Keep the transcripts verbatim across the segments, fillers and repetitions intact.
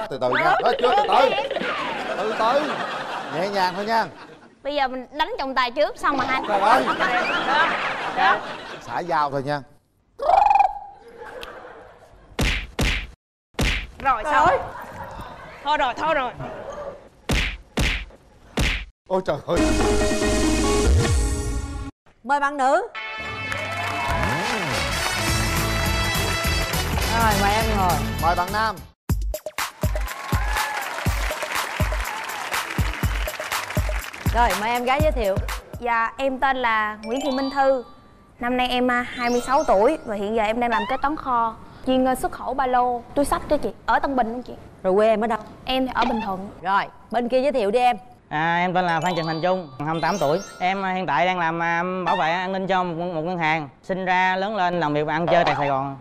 Từ từ nha. Đó, chưa, từ từ. Từ từ. Nhẹ nhàng thôi nha. Bây giờ mình đánh trọng tài trước xong mà hai. Trời ơi. Đó. Đó. Xả dao thôi nha. Rồi xong. Thôi rồi, thôi rồi. Ôi trời ơi. Mời bạn nữ. Rồi mời em ngồi. Mời bạn nam. Rồi mời em gái giới thiệu. Dạ em tên là Nguyễn Thị Minh Thư. Năm nay em hai mươi sáu tuổi và hiện giờ em đang làm kế toán kho, chuyên xuất khẩu ba lô, túi xách đó chị. Ở Tân Bình luôn chị. Rồi quê em ở đâu? Em thì ở Bình Thuận. Rồi bên kia giới thiệu đi em. À, em tên là Phan Trần Thành Trung, hai mươi tám tuổi. Em hiện tại đang làm uh, bảo vệ an ninh cho một, một ngân hàng. Sinh ra lớn lên làm việc và ăn chơi tại Sài Gòn.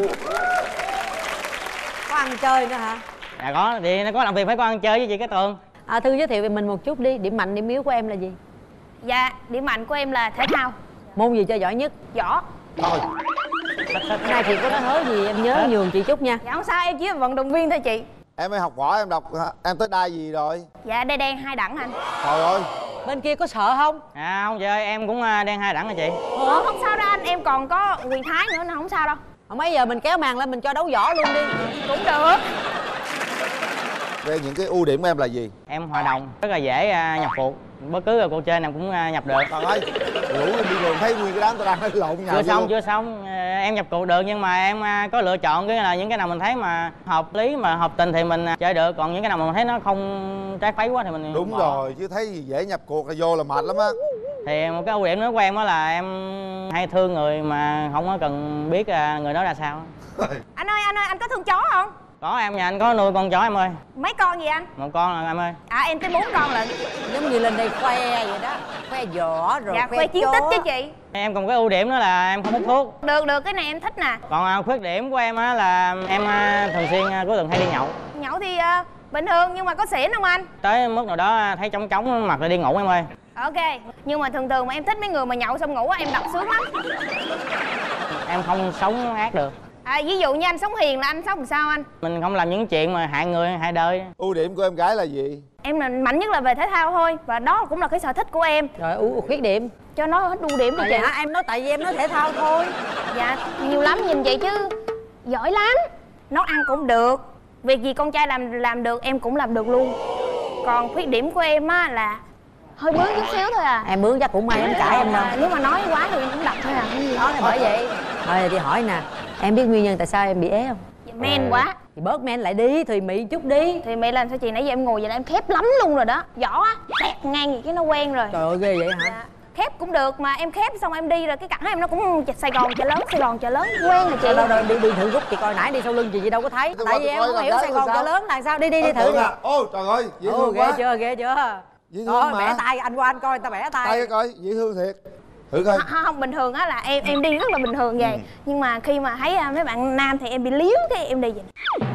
Có ăn chơi nữa hả? Dạ có, thì nó có làm việc phải có ăn chơi với chị Cái Tường. À, Thư giới thiệu về mình một chút đi. Điểm mạnh, điểm yếu của em là gì? Dạ điểm mạnh của em là thể thao. Môn gì chơi giỏi nhất? Võ. Thôi. Hôm nay chị có nói hớ gì em nhớ nhường chị chút nha. Dạ không sao, em chỉ là vận động viên thôi chị. Em mới học võ em đọc. Em tới đai gì rồi? Dạ đai đen hai đẳng anh. Trời ơi. Bên kia có sợ không? À không chị ơi, em cũng uh, đang hai đẳng rồi chị. Ủa không sao đâu anh, em còn có quyền thái nữa nên không sao đâu. Không, mấy giờ mình kéo màn lên mình cho đấu võ luôn đi. Cũng được. Về những cái ưu điểm của em là gì? Em hòa đồng, rất là dễ uh, nhập cuộc. Bất cứ cuộc chơi nào cũng uh, nhập được. Trời ơi, rủ em đi đường thấy nguyên cái đám tao đang nói lộn nhau. Chưa xong, chưa xong. Em nhập cuộc được nhưng mà em có lựa chọn, cái là những cái nào mình thấy mà hợp lý, mà hợp tình thì mình chơi được. Còn những cái nào mà mình thấy nó không trái phái quá thì mình đúng bỏ. Rồi, chứ thấy gì dễ nhập cuộc là vô là mệt lắm á. Thì một cái ưu điểm nữa của em đó là em hay thương người mà không có cần biết người đó là sao. Anh ơi, anh ơi, anh có thương chó không? Có em, nhà anh có nuôi con chó em ơi. Mấy con gì anh? Một con là em ơi. À em tới bốn con lận. Giống như lên đây khoe vậy đó. Khoe võ rồi dạ, khoe, khoe chiến chó. tích chứ chị. Em còn cái ưu điểm nữa là em không hút thuốc. Được, được, cái này em thích nè. Còn à, khuyết điểm của em á là em à, thường xuyên à, cuối tuần hay đi nhậu. Nhậu thì uh, bình thường nhưng mà có xỉn không anh? Tới mức nào đó thấy trống trống mặt rồi đi ngủ em ơi. Ok, nhưng mà thường thường mà em thích mấy người mà nhậu xong ngủ em đọc sướng lắm. Em không sống ác được. À, ví dụ như anh sống hiền là anh sống làm sao anh? Mình không làm những chuyện mà hại người, hại đời. Ưu điểm của em gái là gì? Em là mạnh nhất là về thể thao thôi. Và đó cũng là cái sở thích của em. Rồi ưu khuyết điểm. Cho nó hết ưu điểm đi chị. Dạ em nói tại vì em nói thể thao thôi. Dạ nhiều lắm nhìn vậy chứ. Giỏi lắm. Nấu ăn cũng được. Việc gì con trai làm làm được em cũng làm được luôn. Còn khuyết điểm của em á là hơi bướng chút xíu thôi à. Em bướng chắc cũng may em cãi em đâu. À, nếu mà nói quá thì em cũng đập thôi à. Đó thì bởi vậy. Thôi thì hỏi nè, em biết nguyên nhân tại sao em bị ế không? Dạ, men quá. Thì bớt men lại đi, thì mị chút đi. Thì mẹ làm sao chị, nãy giờ em ngồi vậy là em khép lắm luôn rồi đó. Võ á, tẹt ngang gì cái nó quen rồi. Trời ơi ghê vậy hả? Dạ. Khép cũng được mà em khép xong em đi rồi cái cẳng em nó cũng Sài Gòn chợ lớn, Sài Gòn chợ lớn quen rồi chị. Đâu đâu, đâu đi, đi thử rút chị coi, nãy đi sau lưng chị gì đâu có thấy. Tại vì em không hiểu Sài Gòn chợ lớn là sao. Đi đi đi thử đi. Ôi trời ơi, dễ Ồ, thương ghê quá. chưa, ghê chưa. Dễ thương Thôi mà. bẻ tay, anh qua anh coi người ta bẻ tay. Tay coi, dễ thương thiệt. Thử coi. Không, không bình thường á là em em đi rất là bình thường vậy. Ừ. Nhưng mà khi mà thấy mấy bạn nam thì em bị liếu cái em đi vậy.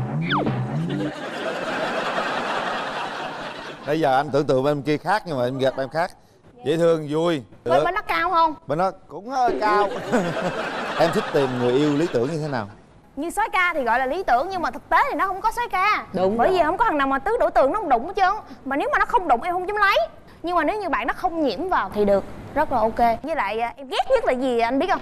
Bây giờ anh tưởng tượng bên kia khác nhưng mà em gặp em khác. Dễ thương, vui. Bên bên nó cao không? Bên nó cũng hơi cao. Em thích tìm người yêu lý tưởng như thế nào? Như soái ca thì gọi là lý tưởng nhưng mà thực tế thì nó không có soái ca. Đúng bởi rồi. vì không có thằng nào mà tứ đổ tường nó không đụng hết trơn. Mà nếu mà nó không đụng em không dám lấy. Nhưng mà nếu như bạn nó không nhiễm vào thì được, rất là ok. Với lại em ghét nhất là gì anh biết không?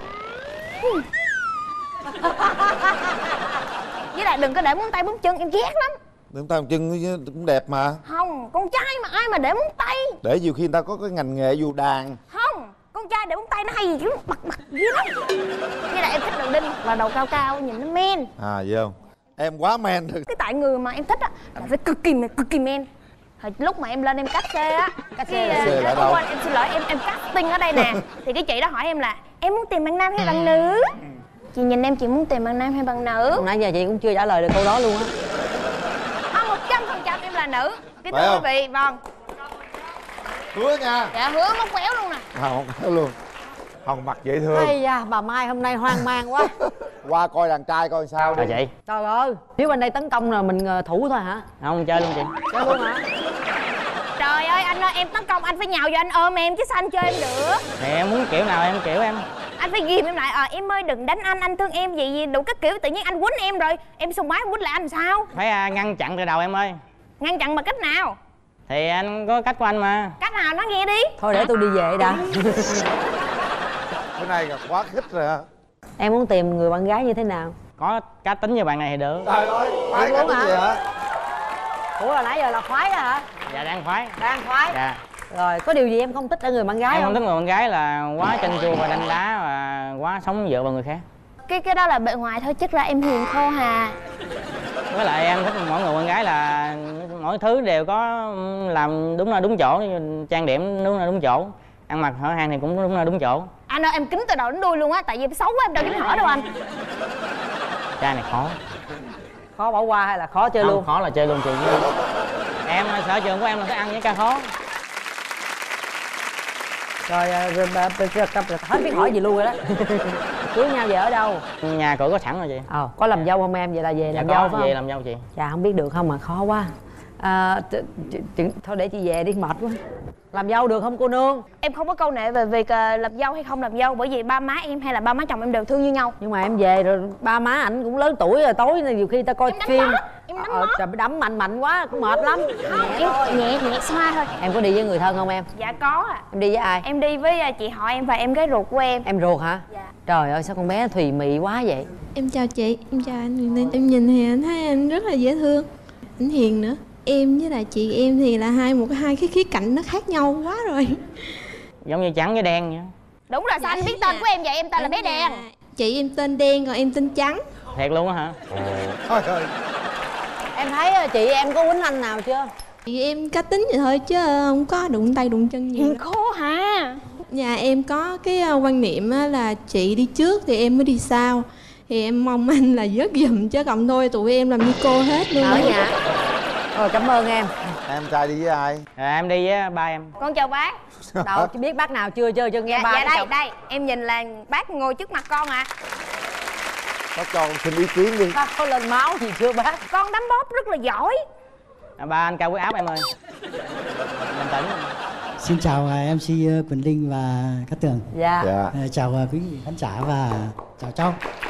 Với lại đừng có để móng tay bấm chân, em ghét lắm. Đứng tay chân cũng đẹp mà. Không, con trai mà ai mà để móng tay. Để nhiều khi người ta có cái ngành nghề dù đàn. Không, con trai để móng tay nó hay gì kiểu bật bật dữ lắm. Với lại em thích đầu đinh và đầu cao cao nhìn nó men. À vậy không? Em quá men rồi. Cái tại người mà em thích á là phải cực kỳ cực kỳ men. Hồi lúc mà em lên em cắt xê á, Cắt cái xê là uh, đâu? quên, em xin lỗi, em em casting ở đây nè. Thì cái chị đó hỏi em là em muốn tìm bạn nam hay bạn nữ? Chị nhìn em, chị muốn tìm bạn nam hay bạn nữ? Nãy giờ chị cũng chưa trả lời được câu đó luôn á. Không, một trăm phần trăm em là nữ. Cái Phải thưa quý không? vị, vâng. Hứa nha. Dạ hứa móc quéo luôn nè. Không, không luôn. Hồng mặt dễ thương. Ây da, bà Mai hôm nay hoang mang quá. Qua coi đàn trai coi sao đi. Chào chị. Trời ơi, nếu bên đây tấn công là mình ờ, thủ thôi hả? Không, chơi luôn chị. Chơi luôn hả? Trời ơi anh ơi, em tấn công anh phải nhào vô anh ôm em chứ sao anh chơi em được. Thì em muốn kiểu nào em kiểu em. Anh phải ghim em lại, ờ em ơi đừng đánh anh, anh thương em gì gì đủ các kiểu. Tự nhiên anh quýnh em rồi em xung bái quýnh lại anh sao? Phải à, ngăn chặn từ đầu em ơi. Ngăn chặn bằng cách nào? Thì anh có cách của anh mà. Cách nào nói nghe đi. Thôi để tôi đi về đã. Cái này là quá khích rồi hả? Em muốn tìm người bạn gái như thế nào? Có cá tính như bạn này thì được. Trời ơi, khoái Đúng cái hả? gì hả? Ủa là nãy giờ là khoái đó hả? Dạ đang khoái. Đang khoái. Dạ. Rồi có điều gì em không thích ở người bạn gái Em không? không thích người bạn gái là quá chanh chua và đanh đá và quá sống dựa vào người khác. Cái cái đó là bề ngoài thôi, chắc ra em hiền khô hà. Với lại em thích mỗi người con gái là mỗi thứ đều có làm đúng là đúng chỗ, trang điểm đúng là đúng chỗ, ăn mặc hở hang thì cũng đúng là đúng chỗ. Anh ơi em kính từ đầu đến đuôi luôn á, tại vì em xấu quá em đâu kính hở đâu anh. Trai này khó. Khó bỏ qua hay là khó chơi Không, luôn? khó là chơi luôn chị. Em sở trường của em là phải ăn những ca khó. Rồi, rồi, rồi, rồi, rồi hết biết hỏi gì luôn rồi đó. Cưới nhau về ở đâu? Nhà cửa có sẵn rồi chị. Ờ, có làm dâu không em? Vậy là về Dạ làm có, dâu phải về không? làm dâu chị. Dạ không biết được không mà khó quá. À, thôi để chị về đi, mệt quá. Làm dâu được không cô nương? Em không có câu nệ về việc uh, làm dâu hay không làm dâu, bởi vì ba má em hay là ba má chồng em đều thương như nhau. Nhưng mà em về rồi ba má ảnh cũng lớn tuổi rồi, tối nhiều khi ta coi Em đánh phim bóp, em đánh ờ, bóp. trời, đấm mạnh mạnh quá cũng mệt lắm. Không, em nhẹ nhẹ xoa thôi. Em có đi với người thân không em? Dạ có ạ. Em đi với ai? Em đi với uh, chị họ em và em gái ruột của em. Em ruột hả? Dạ. Trời ơi sao con bé thùy mị quá vậy? Em chào chị, em chào anh Quyền Linh. Em nhìn thì anh thấy anh rất là dễ thương, anh hiền nữa. Em với lại chị em thì là hai một hai cái khía cạnh nó khác nhau quá rồi. Giống như trắng với đen vậy. Đúng rồi, sao anh biết tên của em vậy? Em tên là bé đen. Chị em tên đen còn em tên trắng. Thiệt luôn á hả? Thôi thôi. Em thấy chị em có quýnh anh nào chưa? Chị em cá tính vậy thôi chứ không có đụng tay đụng chân gì. Hiền khô hả? Nhà em có cái uh, quan niệm á, là chị đi trước thì em mới đi sau. Thì em mong anh là vớt giùm chứ còn thôi tụi em làm như cô hết luôn. Ở nhà. Rồi cảm ơn em. Em trai đi với ai? À, em đi với ba em. Con chào bác. Đâu chị biết bác nào chưa chưa chưa nghe Dạ, ba dạ cái đây chồng. đây em nhìn là bác ngồi trước mặt con à. Bác cho con xin ý kiến đi. Bác có lên máu gì chưa bác? Con đấm bóp rất là giỏi. À, ba anh cao huyết áp em ơi. Bình tĩnh. Xin chào uh, em xê uh, Quỳnh Linh và Cát Tường. Dạ. Dạ. Uh, chào uh, quý vị khán giả và chào cháu.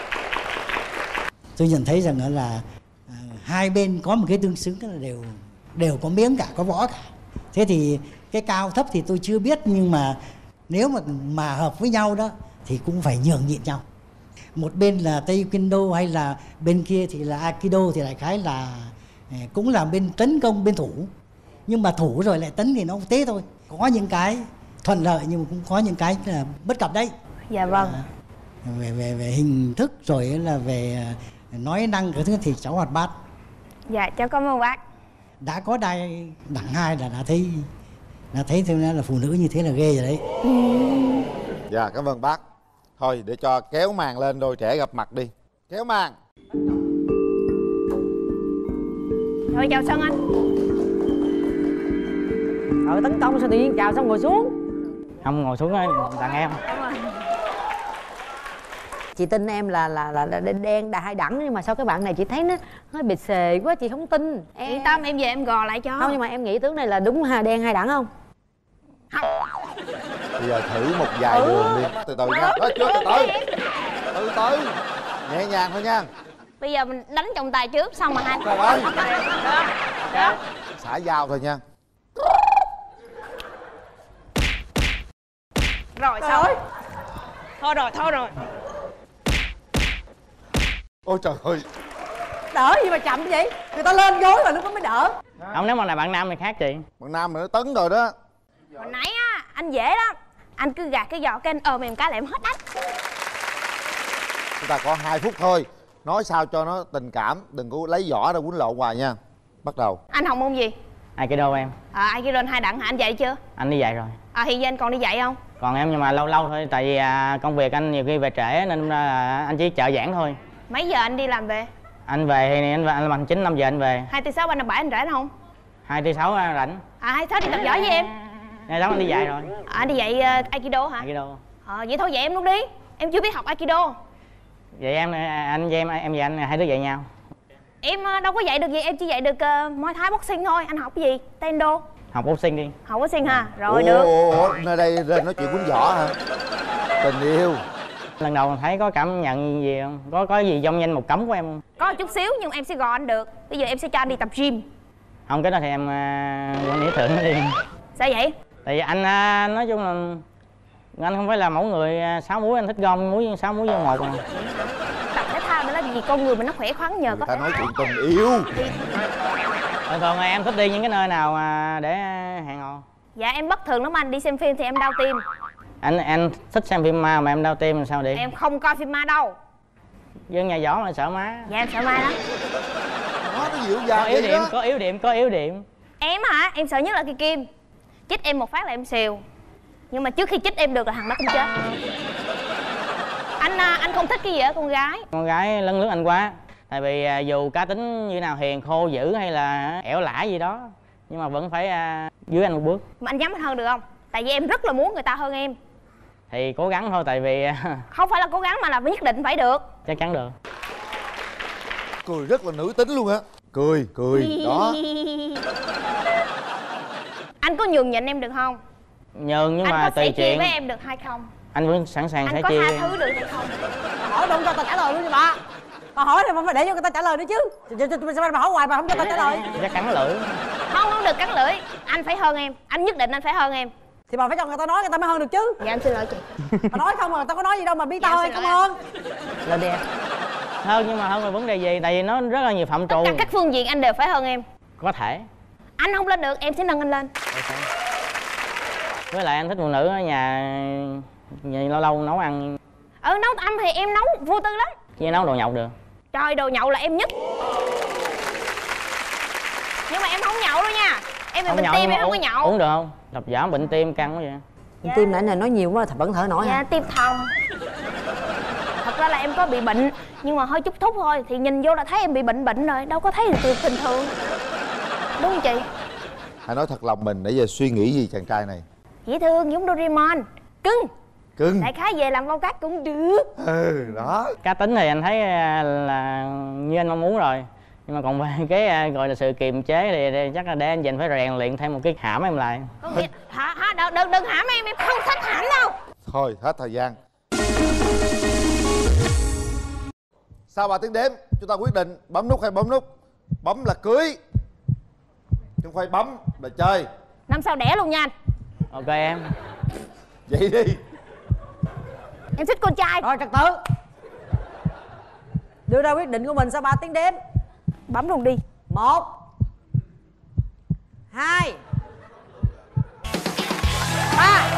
Tôi nhận thấy rằng uh, là uh, hai bên có một cái tương xứng là đều đều có miếng cả, có võ cả. Thế thì cái cao thấp thì tôi chưa biết, nhưng mà nếu mà mà hợp với nhau đó thì cũng phải nhường nhịn nhau. Một bên là Taekwondo hay là bên kia thì là Aikido thì lại khái là uh, cũng là bên tấn công, bên thủ. Nhưng mà thủ rồi lại tấn thì nó không thế thôi. Có những cái thuận lợi nhưng mà cũng có những cái là bất cập đấy. Dạ vâng. À, về về về hình thức rồi là về nói năng cái thứ thì cháu hoạt bát. Dạ cháu cảm ơn bác. Đã có đai đẳng hai là đã thấy đã thấy thêm là phụ nữ như thế là ghê rồi đấy. Dạ cảm ơn bác. Thôi để cho kéo màn lên đôi trẻ gặp mặt đi. Kéo màn. Rồi chào Sơn anh. Rồi tấn công sao tự nhiên chào xong ngồi xuống. Không, ngồi xuống ơi, tặng em. Chị tin em là là là, là đen đã hai đẳng, nhưng mà sao cái bạn này chị thấy nó hơi bị xề quá, chị không tin. Em... Yên tâm em về em gò lại cho. Không, nhưng mà em nghĩ tướng này là đúng hai đen hai đẳng không? Bây giờ thử một vài Ừ. đường đi. Từ từ nha. Đó, chưa, từ từ. Từ từ. Nhẹ nhàng thôi nha. Bây giờ mình đánh trọng tài trước xong mà hai. Trời ơi. Đó. Xả dao thôi nha. Rồi xong. Thôi rồi, thôi rồi. Ôi trời ơi. Đỡ gì mà chậm vậy? Người ta lên gối rồi lúc đó mới đỡ. Không, nếu mà là bạn nam thì khác chị. Bạn nam mà nó tấn rồi đó. Hồi nãy á, anh dễ lắm. Anh cứ gạt cái giò cái anh ôm em cái là em hết đánh. Chúng ta có hai phút thôi. Nói sao cho nó tình cảm. Đừng có lấy vỏ ra quýnh lộn hoài nha. Bắt đầu. Anh học môn gì? Aikido em. À, Aikido hai đẳng hả? Anh dạy chưa? Anh đi dạy rồi. À, hiện giờ anh còn đi dạy không? Còn em nhưng mà lâu lâu thôi, tại vì à, công việc anh nhiều khi về trễ nên là anh chỉ trợ giảng thôi. Mấy giờ anh đi làm về? Anh về thì anh anh làm chín năm giờ anh về. Hai tư sáu ba năm bảy anh rảnh không? Hai thứ sáu anh rảnh. À, hai sáu đi tập võ với em. Ngày đó anh đi dạy rồi. À, đi dạy uh, Aikido hả? Aikido. À, vậy thôi dạy em luôn đi. Em chưa biết học Aikido. Vậy em anh với em em và anh hai đứa dạy nhau. Em uh, đâu có dạy được gì, em chỉ dạy được uh, Muay Thái boxing thôi. Anh học cái gì? Taekwondo. Học boxing đi. Học boxing ha. Rồi ủa, được. Ủa, ủa, nơi đây lên nói chuyện quýnh võ hả? Tình yêu. Lần đầu thấy có cảm nhận gì không? Có có gì trong danh mục cấm của em không? Có chút xíu nhưng em sẽ gò anh được. Bây giờ em sẽ cho anh đi tập gym. Không, cái đó thì em uh, quan lý thưởng nó đi. Sao vậy? Tại vì anh uh, nói chung là anh không phải là mẫu người sáu múi, anh thích gom múi sáu múi vô một mà. Tập thể thao nữa là vì con người mình nó khỏe khoắn nhờ Người có ta thể nói thao. chuyện tình yêu. Thường thường em thích đi những cái nơi nào mà để hẹn hò? Dạ em bất thường lắm anh, đi xem phim thì em đau tim. Anh anh thích xem phim ma mà em đau tim làm sao đi? Em không coi phim ma đâu. Dân nhà gió mà sợ má. Dạ em sợ ma lắm. Nó nó dịu Có dàng yếu vậy điểm, đó. có yếu điểm, có yếu điểm. Em hả? Em sợ nhất là cây kim. Chích em một phát là em xìu. Nhưng mà trước khi chích em được là thằng đó cũng chết. Anh anh không thích cái gì ở con gái? Con gái lấn lướt anh quá. Tại vì à, dù cá tính như nào hiền khô dữ hay là ẻo lả gì đó, nhưng mà vẫn phải à, dưới anh một bước. Mà anh dám anh hơn được không? Tại vì em rất là muốn người ta hơn em. Thì cố gắng thôi, tại vì Không phải là cố gắng mà là nhất định phải được. chắc chắn được. Cười rất là nữ tính luôn á. Cười, cười, đó. Anh có nhường nhịn em được không? Nhường nhưng Anh mà có tùy sẻ chia chuyện. với em được hay không? Anh vẫn sẵn sàng Anh sẻ có chia. tha thứ được hay không? Hỏi đúng cho ta trả lời luôn nha bà. Bà hỏi thì bà phải để cho người ta trả lời nữa chứ. Sao bà hỏi hoài bà không cho ta trả lời? Chắc cắn lưỡi. Không, không được cắn lưỡi. Anh phải hơn em. Anh nhất định anh phải hơn em. Thì bà phải cho người ta nói người ta mới hơn được chứ. Dạ em xin lỗi chị. Bà nói không mà người ta có nói gì đâu mà biết Dạ, tao xin ơi, lỗi cảm em. ơn. Là đẹp. Hơn nhưng mà hơn về vấn đề gì? Tại vì nó rất là nhiều phạm Tất trù. cả các phương diện anh đều phải hơn em. Có thể. Anh không lên được, em sẽ nâng anh lên. Okay. Với lại anh thích phụ nữ ở nhà, nhà lâu lâu nấu ăn. Ừ, nấu ăn thì em nấu vô tư lắm. Chỉ nấu đồ nhậu được. Trời, đồ nhậu là em nhất. Nhưng mà em không nhậu đâu nha. Em bị Không bệnh nhậu tim nhưng mà em không có uống- nhậu. Uống được không? Đập giả bệnh tim căng quá vậy. Dạ. Tim nãy này nói nhiều quá vẫn thở nổi Dạ hả? tim thòng. Thật ra là em có bị bệnh, nhưng mà hơi chút thúc thôi. Thì nhìn vô là thấy em bị bệnh bệnh rồi. Đâu có thấy được bình thường. Đúng không chị? Hãy nói thật lòng mình, nãy giờ suy nghĩ gì chàng trai này? Dễ thương giống Doraemon. Cưng. Cưng. Đại khái về làm bao cát cũng được. Ừ, đó. Cá tính thì anh thấy à, là như anh mong muốn rồi. Nhưng mà còn về cái à, gọi là sự kiềm chế thì, thì chắc là để anh dành phải rèn luyện thêm một cái hãm em lại. Có nghĩa hả hả đừng đừng đừng hãm em, em không thích hãm đâu. Thôi, hết thời gian. Sau ba tiếng đếm, chúng ta quyết định bấm nút hay bấm nút. Bấm là cưới, chứ không phải bấm là chơi. Năm sau đẻ luôn nha anh. Ok em. Vậy đi. Em thích con trai. Rồi trật tự. Đưa ra quyết định của mình sau ba tiếng đếm. Bấm luôn đi. Một, hai, ba.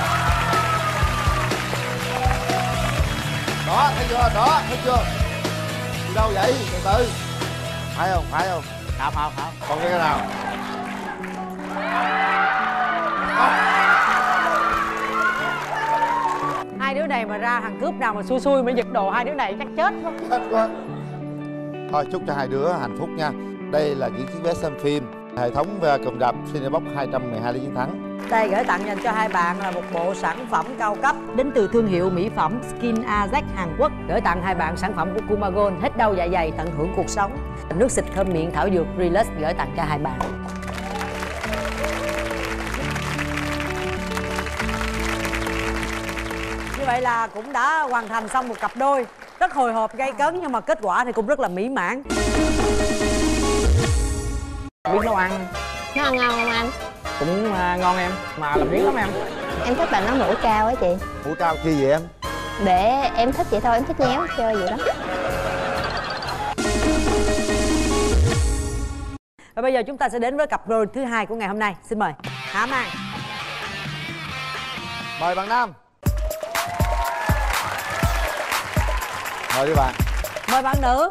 Đó, thấy chưa? Đó, thấy chưa? Đi đâu vậy? Từ từ. Phải không? Phải không? Học học học. Còn cái nào? Hai đứa này mà ra thằng cướp nào mà xui xui mới giật đồ hai đứa này chắc chết quá. Chết quá. Thôi chúc cho hai đứa hạnh phúc nha. Đây là những chiếc vé xem phim hệ thống cụm rạp Cinebox hai trăm mười hai lý chiến thắng. Đây gửi tặng dành cho hai bạn là một bộ sản phẩm cao cấp đến từ thương hiệu mỹ phẩm Skin Ajax Hàn Quốc. Gửi tặng hai bạn sản phẩm của Kumagon, hết đau dạ dày, tận hưởng cuộc sống. Nước xịt thơm miệng thảo dược Relax gửi tặng cho hai bạn. Như vậy là cũng đã hoàn thành xong một cặp đôi rất hồi hộp gay cấn, nhưng mà kết quả thì cũng rất là mỹ mãn. Biết nấu ăn Nó ăn ngon không anh? cũng à, ngon em, mà làm biếng lắm em. Em thích bạn nó mũi cao á chị. Mũi cao chi vậy em? Để em thích vậy thôi, em thích nhéo chơi vậy đó. Và bây giờ chúng ta sẽ đến với cặp đôi thứ hai của ngày hôm nay. Xin mời Hà Mang. Mời bạn nam. Mời đi bạn. Mời bạn nữ.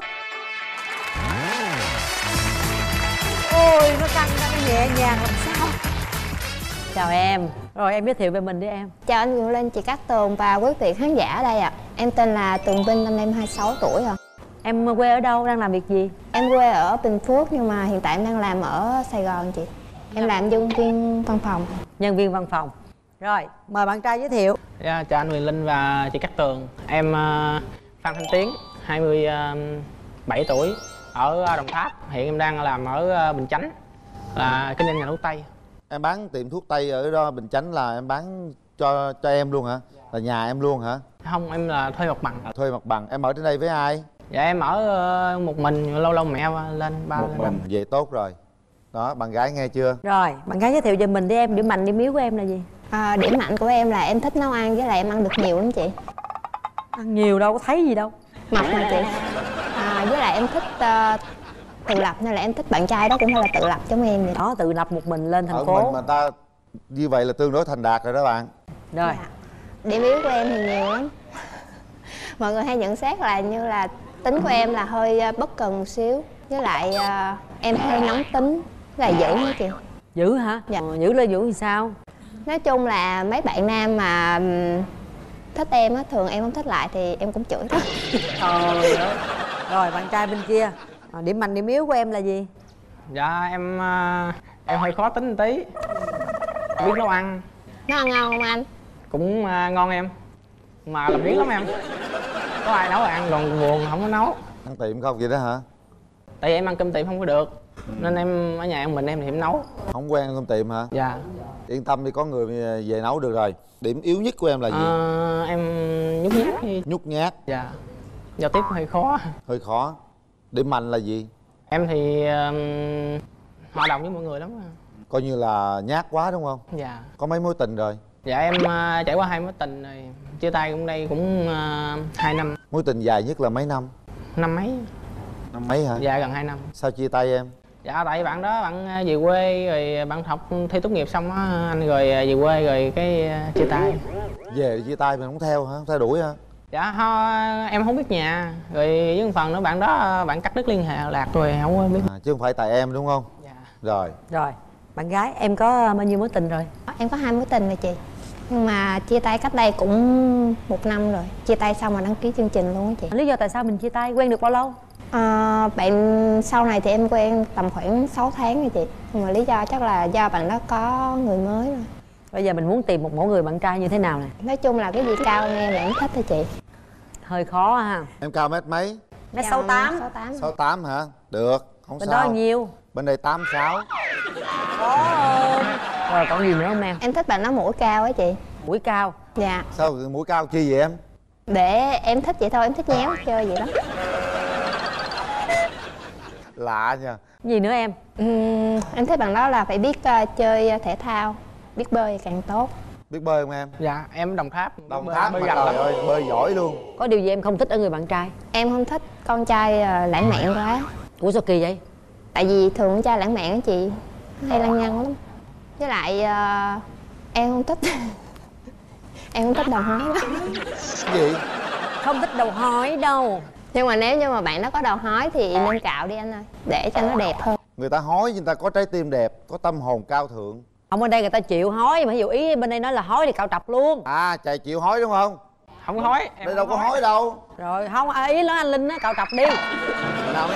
Ôi nó căng ra, nó nhẹ nhàng làm sao. Chào em. Rồi em giới thiệu về mình đi em. Chào anh Quyền Linh, chị Cát Tường và quý vị khán giả ở đây ạ. À. Em tên là Tường Vinh, năm nay em hai mươi sáu tuổi rồi. Em quê ở đâu, đang làm việc gì? Em quê ở Bình Phước nhưng mà hiện tại em đang làm ở Sài Gòn chị. Em làm nhân viên văn phòng. Nhân viên văn phòng. Rồi, mời bạn trai giới thiệu. Yeah, chào anh Quyền Linh và chị Cát Tường. Em uh, Phan Thanh Tiến, hai mươi bảy tuổi, ở Đồng Tháp. Hiện em đang làm ở Bình Chánh, là kinh doanh nhà thuốc Tây. Em bán tiệm thuốc Tây ở đó Bình Chánh là em bán cho cho em luôn hả? Là nhà em luôn hả? Không, em là thuê mặt bằng. À, thuê mặt bằng. Em ở trên đây với ai? Dạ em ở ờ, một mình, lâu lâu mẹ lên ba Một lên mình. năm. Vậy tốt rồi. Đó, bạn gái nghe chưa? Rồi, bạn gái giới thiệu cho mình đi em, điểm mạnh điểm yếu của em là gì? À, điểm mạnh của em là em thích nấu ăn, với lại em ăn được nhiều lắm chị. Ăn nhiều đâu có thấy gì đâu. Mập mà chị. À, với lại em thích uh, tự lập, nên là em thích bạn trai đó cũng phải là tự lập giống em vậy. Đó, tự lập một mình lên thành Ở phố. mình mà ta như vậy là tương đối thành đạt rồi đó bạn. Rồi. Dạ. Điểm yếu của em thì nhiều lắm. Mọi người hay nhận xét là như là tính của em là hơi ờ, bất cần một xíu. Với lại ờ, em hơi nóng tính, với lại dữ nữa chị. Dữ hả? Dạ. Ờ, dữ là dữ thì sao? Nói chung là mấy bạn nam mà ừm, thích em á, thường em không thích lại thì em cũng chửi thôi. Trời ơi. Rồi, bạn trai bên kia, à, điểm mạnh điểm yếu của em là gì? Dạ em ờ, em hơi khó tính một tí, biết nấu ăn Nó ăn ngon không anh? cũng ờ, ngon em, mà làm biếng lắm em. Có ai nấu ăn còn buồn không có nấu. Ăn tiệm không vậy đó hả? Tại vì em ăn cơm tiệm không có được, nên em ở nhà ăn mình em thì em nấu. Không quen ăn cơm tiệm hả? Dạ. Yên tâm đi, có người về nấu được rồi. Điểm yếu nhất của em là gì? Ờ, em nhút nhát thì Nhút nhát, dạ, giao tiếp hơi khó. hơi khó. Điểm mạnh là gì? Em thì um, hòa đồng với mọi người lắm. Coi như là nhát quá đúng không? Dạ. Có mấy mối tình rồi? Dạ em uh, trải qua hai mối tình rồi, chia tay cũng đây cũng uh, hai năm, Mối tình dài nhất là mấy năm? năm mấy. Năm mấy hả? Dạ gần hai năm. Sao chia tay em? Dạ tại bạn đó bạn uh, về quê rồi bạn học thi tốt nghiệp xong á anh, rồi uh, về quê rồi cái uh, chia tay. Về chia tay mình không theo hả? Không theo đuổi hả? Dạ ho, em không biết nhà, rồi với một phần nữa bạn đó bạn cắt đứt liên hệ lạc rồi không có biết. À, chứ không phải tại em đúng không? Dạ. Rồi. Rồi, bạn gái em có bao nhiêu mối tình rồi? Em có hai mối tình rồi chị. Nhưng mà chia tay cách đây cũng một năm rồi. Chia tay xong mà đăng ký chương trình luôn á chị. Lý do tại sao mình chia tay? Quen được bao lâu? À, bạn sau này thì em quen tầm khoảng sáu tháng rồi chị. Nhưng mà lý do chắc là do bạn đó có người mới rồi. Bây giờ mình muốn tìm một mẫu người bạn trai như thế nào nè? Nói chung là cái gì cao hơn em là em thích thôi chị. Hơi khó ha. Em cao mét mấy? Mét sáu tám. sáu tám. Sáu tám hả? Được, không Bên sao. đó nhiêu? Bên đây tám sáu. Có không? Rồi còn gì nữa không em? Em thích bạn đó mũi cao á chị. Mũi cao. Dạ. Sao mũi cao chi vậy em? Để em thích vậy thôi, em thích nhéo chơi vậy đó. Lạ nha. Gì nữa em? Uhm, em thích bạn đó là phải biết uh, chơi thể thao, biết bơi càng tốt. Biết bơi không em? Dạ em Đồng Tháp. Đồng bơi- Tháp bơi mà gần trời lắm. ơi, bơi giỏi luôn. Có điều gì em không thích ở người bạn trai? Em không thích con trai uh, lãng mạn quá. Ủa sao kỳ vậy? Tại vì thường con trai lãng mạn á chị hay lăng nhăng lắm. Với lại uh, em không thích em không thích đầu hói lắm. Cái gì? Không thích đầu hói đâu. Nhưng mà nếu như mà bạn đó có đầu hói thì nên cạo đi anh ơi, để cho nó đẹp hơn. Người ta hói, người ta có trái tim đẹp, có tâm hồn cao thượng. Không, bên đây người ta chịu hói, mà ví dụ ý bên đây nói là hói thì cạo trọc luôn. À, chạy chịu hói đúng không? Không có hói em. Đây đâu không có hói đâu. Rồi không, à, ý nói anh Linh á, cạo trọc đi. Nào.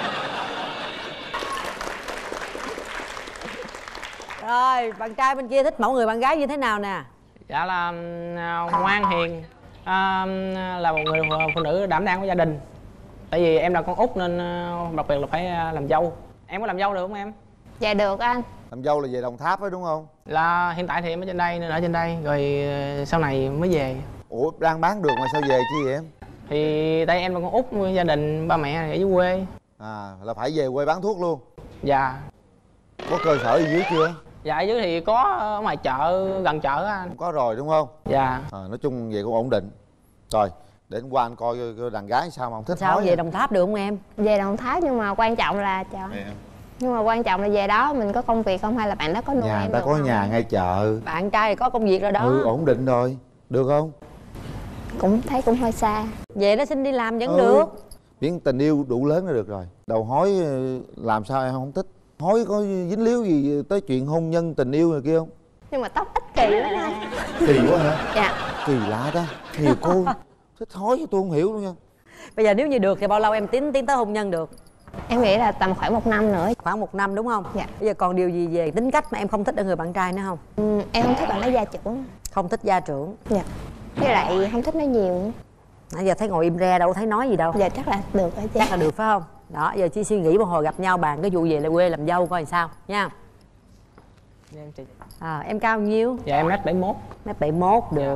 Rồi, bạn trai bên kia thích mẫu người bạn gái như thế nào nè? Dạ là uh, ngoan hiền, uh, là một người phụ nữ đảm đang của gia đình. Tại vì em là con út nên uh, đặc biệt là phải uh, làm dâu. Em có làm dâu được không em? Dạ được anh. Làm dâu là về Đồng Tháp đó đúng không? Là hiện tại thì em ở trên đây nên ở trên đây, rồi uh, sau này mới về. Ủa, đang bán được mà sao về chi vậy em? Thì đây em là con út, gia đình ba mẹ ở dưới quê. À, là phải về quê bán thuốc luôn. Dạ. Có cơ sở gì dưới chưa? Dạ ở dưới thì có ở ngoài chợ, gần chợ á anh. Không có rồi đúng không? Dạ. À, nói chung về cũng ổn định. Rồi, để anh qua anh coi, coi, coi đàn gái sao mà không thích Sao hói về à? Đồng Tháp được không em? Về Đồng Tháp nhưng mà quan trọng là trời. Nè, Nhưng mà quan trọng là về đó mình có công việc không hay là bạn đó có nuôi nhà em người ta được có không? nhà ngay chợ. Bạn trai thì có công việc rồi đó. Ừ, ổn định rồi. Được không? Cũng thấy cũng hơi xa. Về đó xin đi làm vẫn Ừ. được. Miễn tình yêu đủ lớn là được rồi. Đầu hói làm sao em không thích? Hói có dính líu gì tới chuyện hôn nhân tình yêu này kia không? Nhưng mà tóc ít kỳ lắm anh. Kỳ quá hả? Dạ. Kỳ lạ ta. Nhiều cô thích hói tôi không hiểu luôn nha. Bây giờ nếu như được thì bao lâu em tiến tiến tới hôn nhân được? Em nghĩ là tầm khoảng một năm nữa. Khoảng một năm đúng không? Dạ. Bây giờ còn điều gì về tính cách mà em không thích ở người bạn trai nữa không? Ừ, em không thích bạn đó gia trưởng. Không thích gia trưởng. Dạ. Với lại không thích nói nhiều nữa. Nãy giờ thấy ngồi im re đâu có thấy nói gì đâu. Dạ chắc là được rồi chị. Chắc là được phải không? Đó, giờ chỉ suy nghĩ một hồi gặp nhau bàn cái vụ về lại quê làm dâu coi làm sao nha. Dạ, em chị. À, em cao nhiêu? Dạ em mét bảy mốt. Mét bảy mốt được.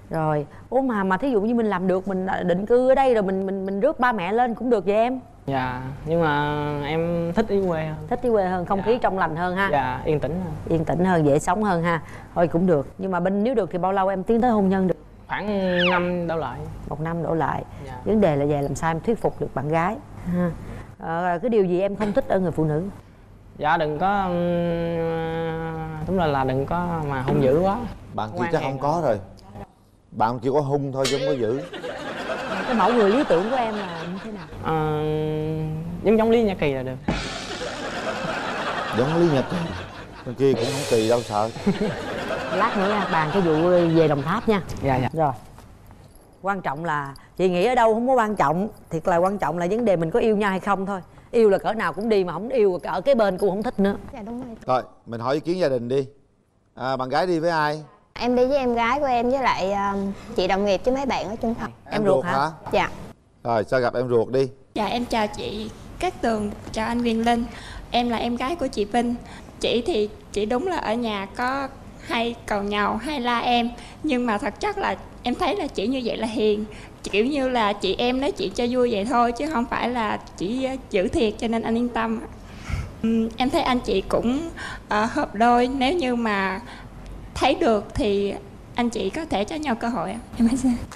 Rồi, ủa mà mà thí dụ như mình làm được, mình định cư ở đây rồi mình mình mình rước ba mẹ lên cũng được vậy em? Dạ, nhưng mà em thích đi quê hơn. Thích đi quê hơn, không Dạ. khí trong lành hơn ha. Dạ, yên tĩnh hơn. Yên tĩnh hơn, dễ sống hơn ha. Thôi cũng được, nhưng mà bên nếu được thì bao lâu em tiến tới hôn nhân được? Khoảng năm đổ lại. Một năm đổ lại. Dạ. Vấn đề là về làm sao em thuyết phục được bạn gái ha. Ờ, cái điều gì em không thích ở người phụ nữ? Dạ đừng có ừm, đúng là là đừng có mà hung dữ quá. Bạn kia Ngoan chắc hiền không có rồi. Bạn chỉ có hung thôi chứ không có dữ. Cái mẫu người lý tưởng của em là như thế nào? Ờ, giống giống Lý Nhã Kỳ là được. Giống Lý Nhã Kỳ. Con kia cũng không kỳ đâu sợ. Lát nữa nha, bàn cái vụ về Đồng Tháp nha. Dạ dạ. Rồi. Quan trọng là chị nghĩ ở đâu không có quan trọng, thiệt là quan trọng là vấn đề mình có yêu nhau hay không thôi. Yêu là cỡ nào cũng đi, mà không yêu ở kế bên cũng không thích nữa. Dạ đúng rồi. Rồi, mình hỏi ý kiến gia đình đi. À, bạn gái đi với ai? Em đi với em gái của em với lại uh, chị đồng nghiệp với mấy bạn ở trung tâm. Em ruột hả? Dạ. Rồi, sao gặp em ruột đi. Dạ em chào chị Cát Tường, chào anh Quyền Linh. Em là em gái của chị Vinh. Chị thì chị đúng là ở nhà có hay cầu nhàu hay la em, nhưng mà thật chất là em thấy là chị như vậy là hiền, kiểu như là chị em nói chuyện cho vui vậy thôi chứ không phải là chỉ giữ thiệt, cho nên anh yên tâm. Uhm, em thấy anh chị cũng uh, hợp đôi, nếu như mà thấy được thì anh chị có thể cho nhau cơ hội ạ. Em hãy xem.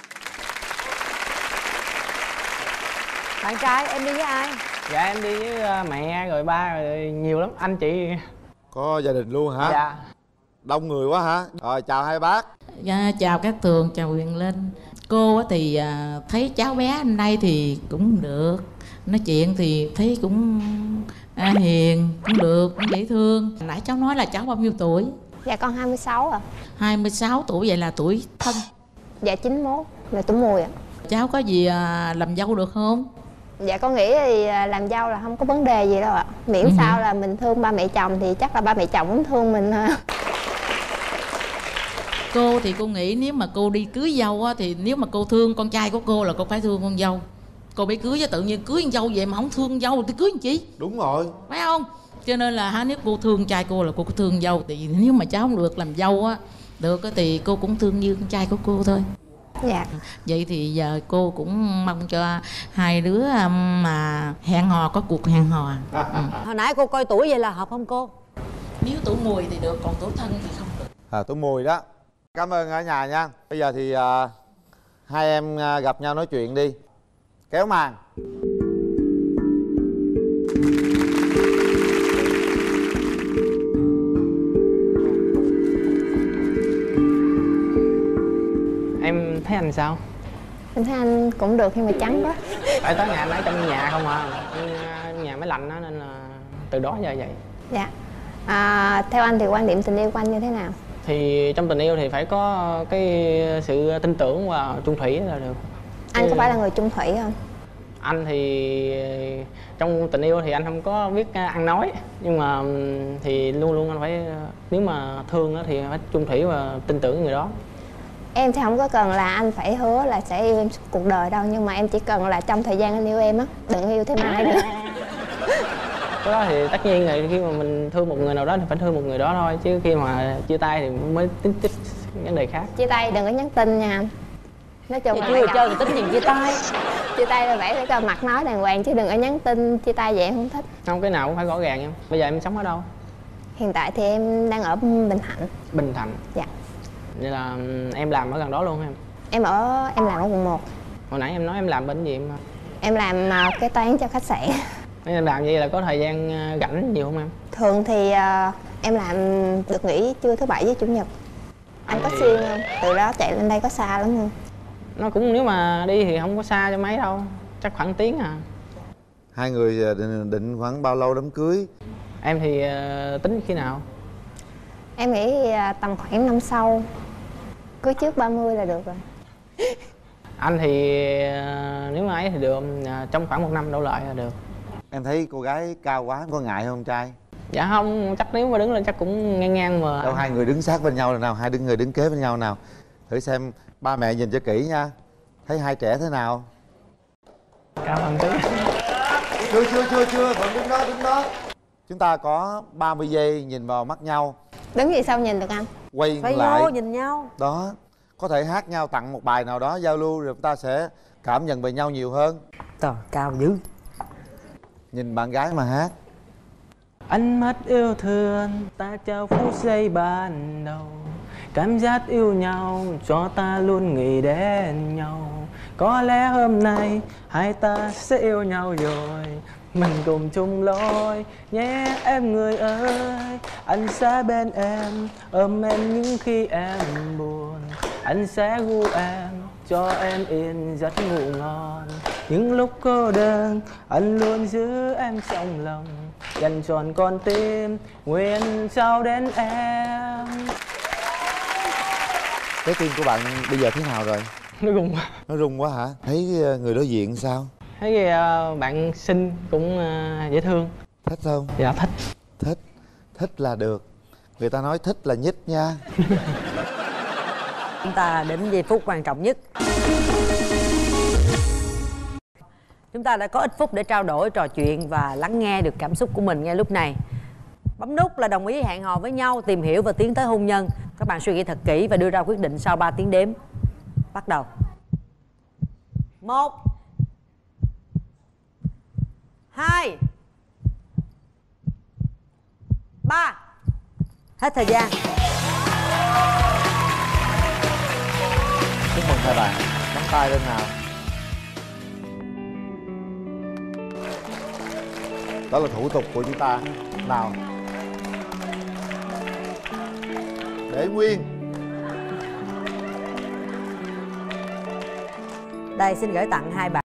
Bạn trai em đi với ai? Dạ em đi với ờ, mẹ rồi ba rồi nhiều lắm, anh chị. Có gia đình luôn hả? Dạ. Đông người quá hả? Rồi, chào hai bác. Dạ, chào Cát Tường, chào Quyền Linh. Cô á thì à, thấy cháu bé anh đây thì cũng được, nói chuyện thì thấy cũng à, hiền, cũng được, cũng dễ thương. Nãy cháu nói là cháu bao nhiêu tuổi? Dạ con hai mươi sáu ạ. hai mươi sáu tuổi, vậy là tuổi thân. Dạ chín mươi mốt là tuổi mùi ạ. Cháu có gì à, làm dâu được không? Dạ con nghĩ thì làm dâu là không có vấn đề gì đâu ạ. Miễn Ừ. sao là mình thương ba mẹ chồng thì chắc là ba mẹ chồng cũng thương mình thôi. Cô thì cô nghĩ nếu mà cô đi cưới dâu á, thì nếu mà cô thương con trai của cô là cô phải thương con dâu. Cô bị cưới với tự nhiên cưới con dâu vậy mà không thương dâu thì cưới làm chi? Đúng rồi. Phải không? Cho nên là ha, nếu cô thương trai cô là cô có thương dâu. Thì nếu mà cháu không được làm dâu á, được á, thì cô cũng thương như con trai của cô thôi. Dạ. Vậy thì giờ cô cũng mong cho hai đứa um, mà hẹn hò, có cuộc hẹn hò. Ừ. Hồi nãy cô coi tuổi vậy là hợp không cô? Nếu tuổi mùi thì được, còn tuổi thân thì không được. À, tuổi mùi đó. Cảm ơn ở nhà nha. Bây giờ thì à, hai em à, gặp nhau nói chuyện đi. Kéo màn. Em thấy anh sao? Em thấy anh cũng được nhưng mà trắng quá. Tại tới nhà anh ở trong nhà không à, nhưng, nhà máy lạnh á nên là từ đó giờ vậy. Dạ. À, theo anh thì quan điểm tình yêu của anh như thế nào? Thì trong tình yêu thì phải có cái sự tin tưởng và chung thủy là được. Anh Chứ có phải là người chung thủy không? anh thì trong tình yêu thì anh không có biết ăn nói, nhưng mà thì luôn luôn anh phải, nếu mà thương á thì phải chung thủy và tin tưởng người đó. Em thì không có cần là anh phải hứa là sẽ yêu em suốt cuộc đời đâu, nhưng mà em chỉ cần là trong thời gian anh yêu em á, đừng yêu thêm ai nữa. Cái đó thì tất nhiên rồi, khi mà mình thương một người nào đó thì phải thương một người đó thôi, chứ khi mà chia tay thì mới tính tiếp vấn đề khác. Chia tay đừng có nhắn tin nha anh. Nói chung Vậy là chưa phải chơi gặp- thì tính gì chia tay? chia tay là phải phải cho mặt nói đàng hoàng chứ đừng có nhắn tin chia tay vậy em không thích. Không, cái nào cũng phải rõ ràng em. Bây giờ em sống ở đâu? Hiện tại thì em đang ở Bình Thạnh. Bình Thạnh. Dạ. Vậy là em làm ở gần đó luôn em? Em ở em làm ở quận một. Hồi nãy em nói em làm bên gì em? Em làm à, kế toán cho khách sạn. Nếu em làm vậy là có thời gian à, rảnh nhiều không em? Thường thì à, em làm được nghỉ trưa thứ bảy với chủ nhật. Anh có thì- xuyên không? Từ đó chạy lên đây có xa lắm không? Nó cũng, nếu mà đi thì không có xa cho mấy đâu, chắc khoảng tiếng à. Hai người à, định, định khoảng bao lâu đám cưới? Em thì à, tính khi nào? Em nghĩ thì, à, tầm khoảng năm sau. Cưới trước ba mươi là được rồi. Anh thì à, nếu mà ấy thì được, à, trong khoảng một năm đổ lại là được. Em thấy cô gái cao quá, có ngại không trai? Dạ không, chắc nếu mà đứng lên chắc cũng ngang ngang mà. Đâu, hai người đứng sát bên nhau nào, hai đứng người đứng kế bên nhau nào. Thử xem ba mẹ nhìn cho kỹ nha. Thấy hai trẻ thế nào? Cao hơn tí. Chưa chưa chưa chưa, vẫn đứng đó đứng đó. Chúng ta có ba mươi giây nhìn vào mắt nhau. Đứng gì sao nhìn được anh? Quay Phải lại. vô nhìn nhau. Đó. có thể hát nhau tặng một bài nào đó giao lưu rồi chúng ta sẽ cảm nhận về nhau nhiều hơn. Trời, cao dữ. Nhìn bạn gái mà hát. Ánh mắt yêu thương ta trao phút giây ban đầu, cảm giác yêu nhau cho ta luôn nghĩ đến nhau. Có lẽ hôm nay hai ta sẽ yêu nhau rồi, mình cùng chung lối nhé em người ơi. Anh sẽ bên em, ôm em những khi em buồn. Anh sẽ gu em, cho em yên giấc ngủ ngon. Những lúc cô đơn, anh luôn giữ em trong lòng, dành trọn con tim, nguyện trao đến em. Trái tim của bạn bây giờ thế nào rồi? Nó rung quá. Nó rung quá hả? Thấy người đối diện sao? Thấy uh, bạn xinh cũng uh, dễ thương. Thích không? Dạ thích. Thích. Thích là được. Người ta nói thích là nhích nha. Chúng ta đến giây phút quan trọng nhất. Chúng ta đã có ít phút để trao đổi, trò chuyện và lắng nghe được cảm xúc của mình ngay lúc này. Bấm nút là đồng ý hẹn hò với nhau, tìm hiểu và tiến tới hôn nhân. Các bạn suy nghĩ thật kỹ và đưa ra quyết định sau ba tiếng đếm. Bắt đầu. Một, hai, ba. Hết thời gian. Chúc mừng hai bạn. Nắm tay lên nào. Đó là thủ tục của chúng ta. Nào. Để nguyên. Đây, xin gửi tặng hai bạn.